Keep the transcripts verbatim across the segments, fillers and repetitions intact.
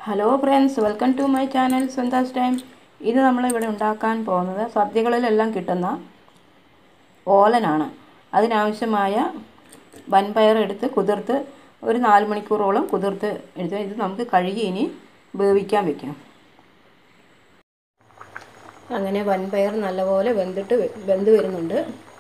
Hello friends, welcome to my channel Sunitha's time. ഇത് നമ്മളിവിടെ ഉണ്ടാക്കാൻ പോകുന്നത് സദ്യകളിലെല്ലാം കിട്ടുന്ന ഓലനാണ്. അതിനാവശ്യമായ വൻപയർ എടുത്ത് കുതിർത്ത് ഒരു നാല് മണിക്കൂറോളം കുതിർത്ത് എടുത്ത് ഇത് നമുക്ക് കഴുകി ഇനി വേവിക്കാൻ വെക്കാം. അങ്ങനെ വൻപയർ നല്ലപോലെ വെന്തിട്ട് വെന്ത് വരുന്നുണ്ട്.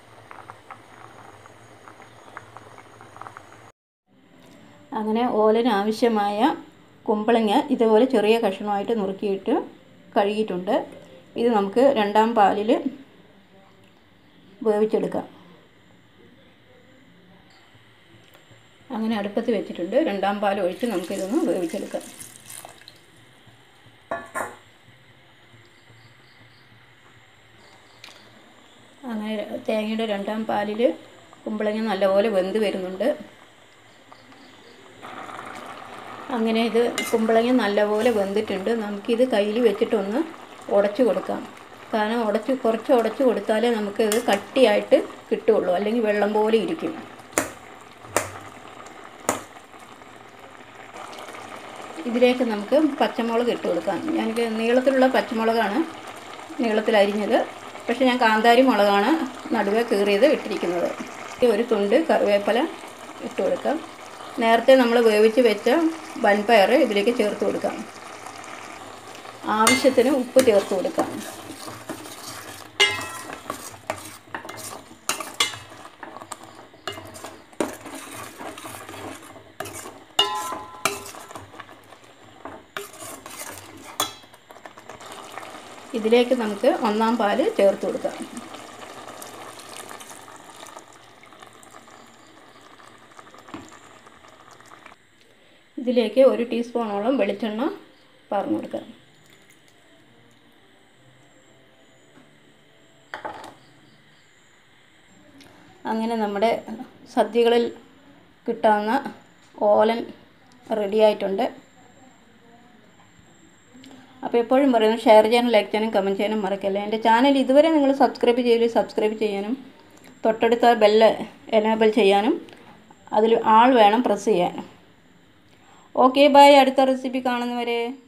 അങ്ങനെ ഓലന് ആവശ്യമായ കുമ്പളങ്ങ ഇതുപോലെ ചെറിയ കഷ്ണമായിട്ട് നുറുക്കിയിട്ട് കഴുകിയിട്ടുണ്ട്. ഇത് നമുക്ക് രണ്ടാം പാലിൽ വേവിച്ചെടുക്കാം. അങ്ങനെ അടുപ്പത്ത് വെച്ചിട്ടുണ്ട്. രണ്ടാം പാൽ ഒഴിച്ച് നമുക്കിതൊന്ന് വേവിച്ചെടുക്കാം. അങ്ങനെ തേങ്ങയുടെ രണ്ടാം പാലിൽ കുമ്പളങ്ങ നല്ലപോലെ വെന്ത് വരുന്നുണ്ട്. അങ്ങനെ ഇത് കുമ്പളങ്ങ നല്ലപോലെ വെന്തിട്ടുണ്ട്. നമുക്കിത് കയ്യിൽ വെച്ചിട്ടൊന്ന് ഉടച്ചു കൊടുക്കാം. കാരണം ഉടച്ച് കുറച്ച് ഉടച്ചു കൊടുത്താലേ നമുക്കിത് കട്ടിയായിട്ട് കിട്ടുകയുള്ളൂ, അല്ലെങ്കിൽ വെള്ളം പോലെ ഇരിക്കും. ഇതിലേക്ക് നമുക്ക് പച്ചമുളക് ഇട്ട് കൊടുക്കാം. എനിക്ക് നീളത്തിലുള്ള പച്ചമുളകാണ് നീളത്തിൽ അരിഞ്ഞത്, പക്ഷേ ഞാൻ കാന്താരി മുളകാണ് നടുവേ കീറിയത് ഇട്ടിരിക്കുന്നത്. ഒരു തുണ്ട് കറിവേപ്പില ഇട്ട് കൊടുക്കാം. നേരത്തെ നമ്മൾ വേവിച്ച് വെച്ച വൻപയർ ഇതിലേക്ക് ചേർത്ത് കൊടുക്കാം. ആവശ്യത്തിന് ഉപ്പ് ചേർത്ത് കൊടുക്കാം. ഇതിലേക്ക് നമുക്ക് ഒന്നാം പാല് ചേർത്ത് കൊടുക്കാം. ഇതിലേക്ക് ഒരു ടീസ്പൂണോളം വെളിച്ചെണ്ണ പാർന്നു കൊടുക്കാം. അങ്ങനെ നമ്മുടെ സദ്യകളിൽ കിട്ടാവുന്ന ഓലൻ റെഡിയായിട്ടുണ്ട്. അപ്പോൾ എപ്പോഴും പറയുന്നു, ഷെയർ ചെയ്യാനും ലൈക്ക് ചെയ്യാനും കമൻറ്റ് ചെയ്യാനും മറക്കല്ലേ. എൻ്റെ ചാനൽ ഇതുവരെ നിങ്ങൾ സബ്സ്ക്രൈബ് ചെയ്യില്ല, സബ്സ്ക്രൈബ് ചെയ്യാനും തൊട്ടടുത്ത ബെല്ല് എനേബിൾ ചെയ്യാനും അതിൽ ആൾ വേണം പ്രസ് ചെയ്യാനും. Okay bye. അടുത്ത റെസിപ്പി കാണുന്നവരെ.